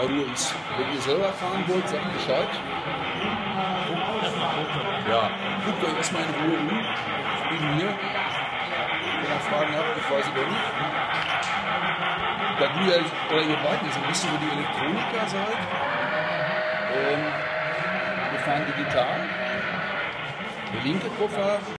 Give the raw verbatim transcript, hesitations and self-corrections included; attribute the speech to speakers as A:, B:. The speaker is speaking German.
A: Ruhe ist. Wenn ihr selber fahren wollt, sagt Bescheid. Ja, guckt euch erstmal in Ruhe um. Ich bin hier. Wenn ihr Fragen habt, ich weiß es nicht. Da du ja, oder ihr beiden jetzt ein bisschen über die Elektroniker seid, ähm, wir fahren digital. Der linke Koffer